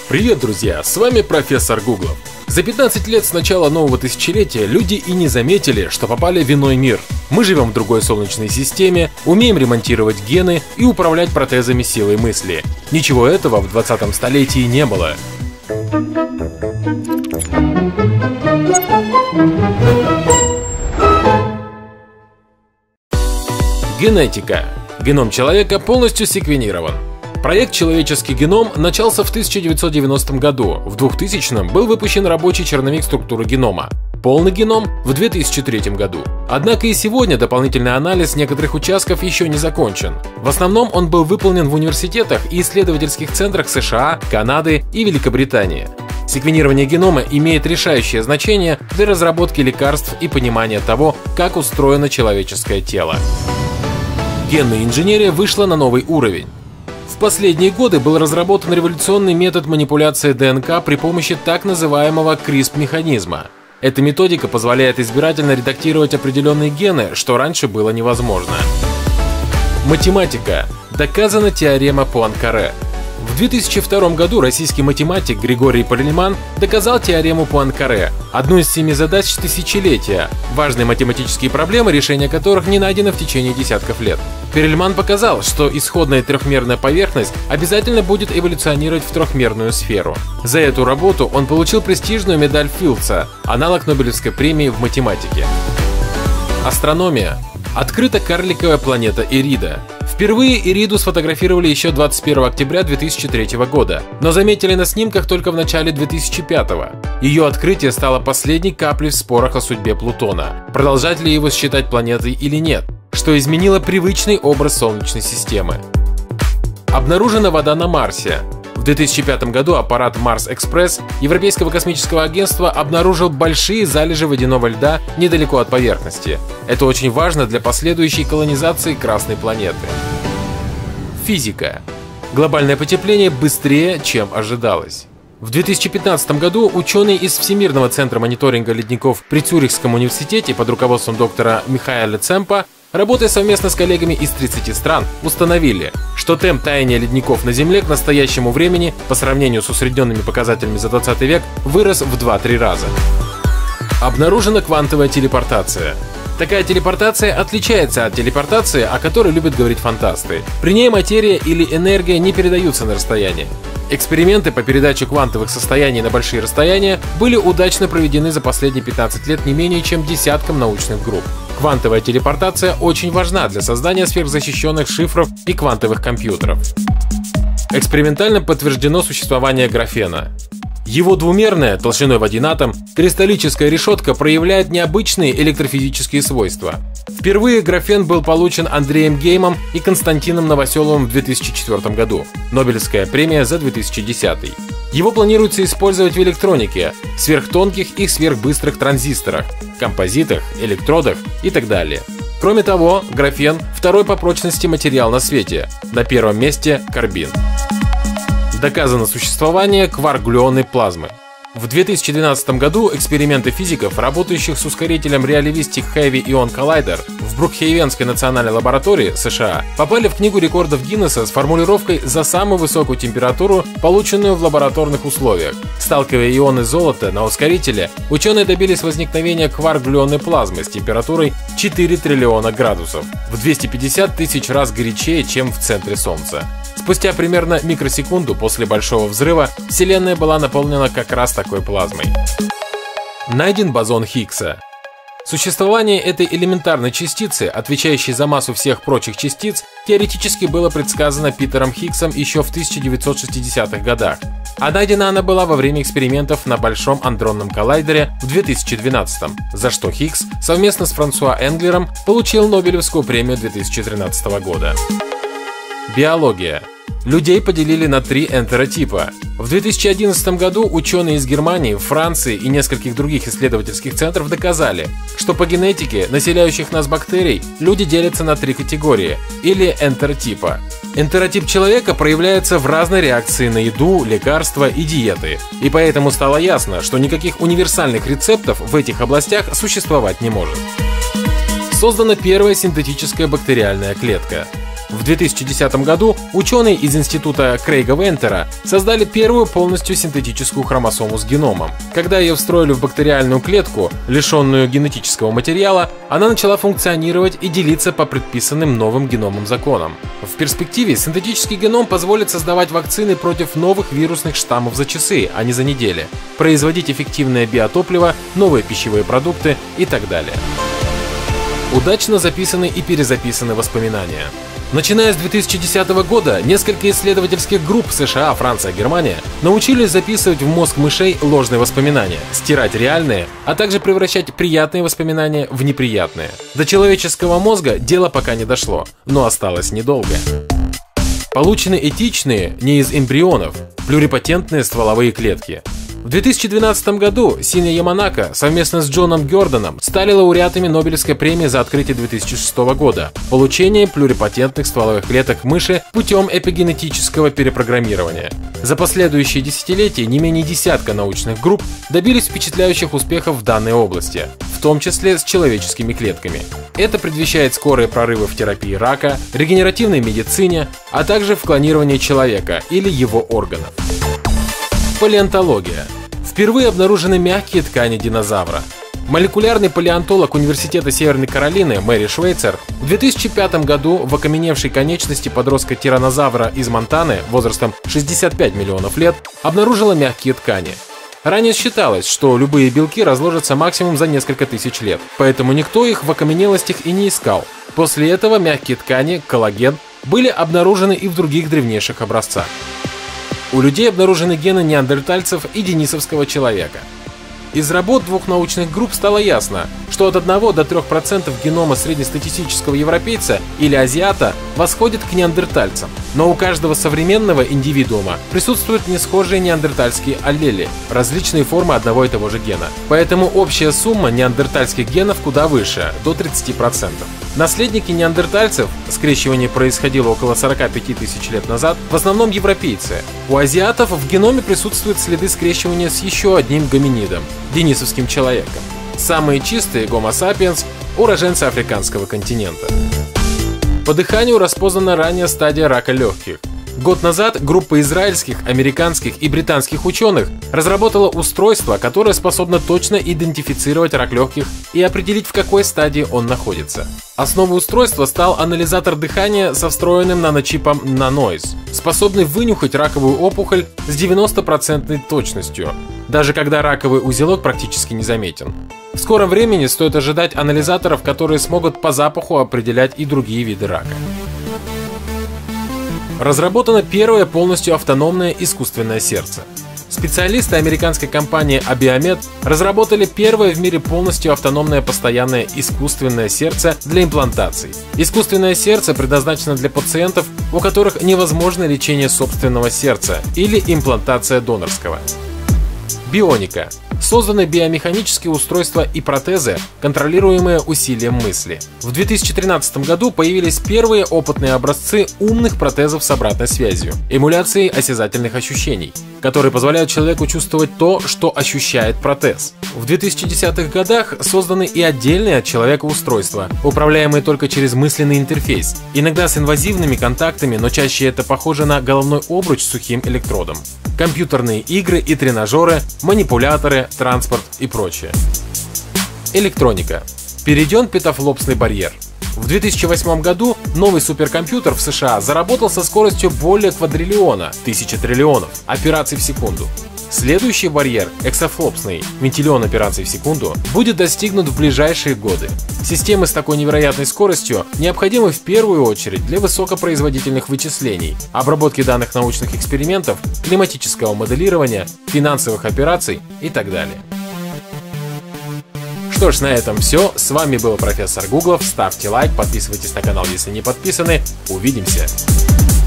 Привет, друзья! С вами профессор Гуглов. За 15 лет с начала нового тысячелетия люди и не заметили, что попали в иной мир. Мы живем в другой солнечной системе, умеем ремонтировать гены и управлять протезами силой мысли. Ничего этого в 20 столетии не было. Генетика. Геном человека полностью секвенирован. Проект «Человеческий геном» начался в 1990 году. В 2000 был выпущен рабочий черновик структуры генома. Полный геном в 2003 году. Однако и сегодня дополнительный анализ некоторых участков еще не закончен. В основном он был выполнен в университетах и исследовательских центрах США, Канады и Великобритании. Секвенирование генома имеет решающее значение для разработки лекарств и понимания того, как устроено человеческое тело. Генная инженерия вышла на новый уровень. В последние годы был разработан революционный метод манипуляции ДНК при помощи так называемого CRISPR-механизма. Эта методика позволяет избирательно редактировать определенные гены, что раньше было невозможно. Математика. Доказана теорема Пуанкаре. В 2002 году российский математик Григорий Перельман доказал теорему Пуанкаре, одну из 7 задач тысячелетия, важные математические проблемы, решения которых не найдено в течение десятков лет. Перельман показал, что исходная трехмерная поверхность обязательно будет эволюционировать в трехмерную сферу. За эту работу он получил престижную медаль Филдса, аналог Нобелевской премии в математике. Астрономия. Открыта карликовая планета Ирида. Впервые Ириду сфотографировали еще 21 октября 2003 года, но заметили на снимках только в начале 2005. Ее открытие стало последней каплей в спорах о судьбе Плутона, продолжать ли его считать планетой или нет, что изменило привычный образ Солнечной системы. Обнаружена вода на Марсе. В 2005 году аппарат Марс-Экспресс Европейского космического агентства обнаружил большие залежи водяного льда недалеко от поверхности. Это очень важно для последующей колонизации Красной планеты. Физика. Глобальное потепление быстрее, чем ожидалось. В 2015 году ученые из Всемирного центра мониторинга ледников при Цюрихском университете под руководством доктора Михаэля Цемпа, работая совместно с коллегами из 30 стран, установили, что темп таяния ледников на Земле к настоящему времени по сравнению с усредненными показателями за 20 век вырос в 2-3 раза. Обнаружена квантовая телепортация. Такая телепортация отличается от телепортации, о которой любят говорить фантасты. При ней материя или энергия не передаются на расстояние. Эксперименты по передаче квантовых состояний на большие расстояния были удачно проведены за последние 15 лет не менее чем десятком научных групп. Квантовая телепортация очень важна для создания сверхзащищенных шифров и квантовых компьютеров. Экспериментально подтверждено существование графена. Его двумерная, толщиной в 1 атом, кристаллическая решетка проявляет необычные электрофизические свойства. Впервые графен был получен Андреем Геймом и Константином Новоселовым в 2004 году. Нобелевская премия за 2010. Его планируется использовать в электронике, сверхтонких и сверхбыстрых транзисторах, композитах, электродах и так далее. Кроме того, графен – второй по прочности материал на свете, на первом месте – карбин. Доказано существование кварк-глюонной плазмы. В 2012 году эксперименты физиков, работающих с ускорителем Realistic Heavy Ion Collider в Брукхейвенской национальной лаборатории США, попали в книгу рекордов Гиннесса с формулировкой «за самую высокую температуру, полученную в лабораторных условиях». Сталкивая ионы золота на ускорителе, ученые добились возникновения кварк-глюонной плазмы с температурой 4 триллиона градусов, в 250 тысяч раз горячее, чем в центре Солнца. Спустя примерно микросекунду после Большого взрыва Вселенная была наполнена как раз такой плазмой. Найден бозон Хиггса. Существование этой элементарной частицы, отвечающей за массу всех прочих частиц, теоретически было предсказано Питером Хиггсом еще в 1960-х годах. А найдена она была во время экспериментов на Большом адронном коллайдере в 2012-м, за что Хиггс совместно с Франсуа Энглером получил Нобелевскую премию 2013 года. Биология. Людей поделили на 3 энтеротипа. В 2011 году ученые из Германии, Франции и нескольких других исследовательских центров доказали, что по генетике населяющих нас бактерий люди делятся на 3 категории, или энтеротипа. Энтеротип человека проявляется в разной реакции на еду, лекарства и диеты, и поэтому стало ясно, что никаких универсальных рецептов в этих областях существовать не может. Создана первая синтетическая бактериальная клетка. В 2010 году ученые из института Крейга Вентера создали первую полностью синтетическую хромосому с геномом. Когда ее встроили в бактериальную клетку, лишенную генетического материала, она начала функционировать и делиться по предписанным новым геномным законам. В перспективе синтетический геном позволит создавать вакцины против новых вирусных штаммов за часы, а не за недели, производить эффективное биотопливо, новые пищевые продукты и так далее. Удачно записаны и перезаписаны воспоминания. Начиная с 2010 года, несколько исследовательских групп США, Франция, Германия научились записывать в мозг мышей ложные воспоминания, стирать реальные, а также превращать приятные воспоминания в неприятные. До человеческого мозга дело пока не дошло, но осталось недолго. Получены этичные, не из эмбрионов, плюрипотентные стволовые клетки. В 2012 году Синя Яманака совместно с Джоном Гёрдоном стали лауреатами Нобелевской премии за открытие 2006 года – получение плюрипотентных стволовых клеток мыши путем эпигенетического перепрограммирования. За последующие десятилетия не менее десятка научных групп добились впечатляющих успехов в данной области, в том числе с человеческими клетками. Это предвещает скорые прорывы в терапии рака, регенеративной медицине, а также в клонировании человека или его органов. Палеонтология. Впервые обнаружены мягкие ткани динозавра. Молекулярный палеонтолог Университета Северной Каролины Мэри Швейцер в 2005 году в окаменевшей конечности подростка-тираннозавра из Монтаны возрастом 65 миллионов лет обнаружила мягкие ткани. Ранее считалось, что любые белки разложатся максимум за несколько тысяч лет, поэтому никто их в окаменелостях и не искал. После этого мягкие ткани, коллаген, были обнаружены и в других древнейших образцах. У людей обнаружены гены неандертальцев и денисовского человека. Из работ двух научных групп стало ясно, что от 1 до 3% генома среднестатистического европейца или азиата восходит к неандертальцам. Но у каждого современного индивидуума присутствуют несхожие неандертальские аллели, различные формы одного и того же гена. Поэтому общая сумма неандертальских генов куда выше, до 30%. Наследники неандертальцев, скрещивание происходило около 45 тысяч лет назад, в основном европейцы. У азиатов в геноме присутствуют следы скрещивания с еще одним гоминидом – денисовским человеком. Самые чистые Homo sapiens – уроженцы африканского континента. По дыханию распознана ранняя стадия рака легких. Год назад группа израильских, американских и британских ученых разработала устройство, которое способно точно идентифицировать рак легких и определить, в какой стадии он находится. Основой устройства стал анализатор дыхания со встроенным наночипом Nanoise, способный вынюхать раковую опухоль с 90% точностью, даже когда раковый узелок практически не заметен. В скором времени стоит ожидать анализаторов, которые смогут по запаху определять и другие виды рака. Разработано первое полностью автономное искусственное сердце. Специалисты американской компании Abiomed разработали первое в мире полностью автономное постоянное искусственное сердце для имплантаций. Искусственное сердце предназначено для пациентов, у которых невозможно лечение собственного сердца или имплантация донорского. Бионика. Созданы биомеханические устройства и протезы, контролируемые усилием мысли. В 2013 году появились первые опытные образцы умных протезов с обратной связью, эмуляцией осязательных ощущений, которые позволяют человеку чувствовать то, что ощущает протез. В 2010-х годах созданы и отдельные от человека устройства, управляемые только через мысленный интерфейс, иногда с инвазивными контактами, но чаще это похоже на головной обруч с сухим электродом. Компьютерные игры и тренажеры, манипуляторы, транспорт и прочее. Электроника. Перейден петафлопсный барьер. В 2008 году новый суперкомпьютер в США заработал со скоростью более квадриллиона, 1000 триллионов, операций в секунду. Следующий барьер, эксафлопсный, миллион операций в секунду, будет достигнут в ближайшие годы. Системы с такой невероятной скоростью необходимы в первую очередь для высокопроизводительных вычислений, обработки данных научных экспериментов, климатического моделирования, финансовых операций и так далее. Что ж, на этом все. С вами был профессор Гуглов. Ставьте лайк, подписывайтесь на канал, если не подписаны. Увидимся!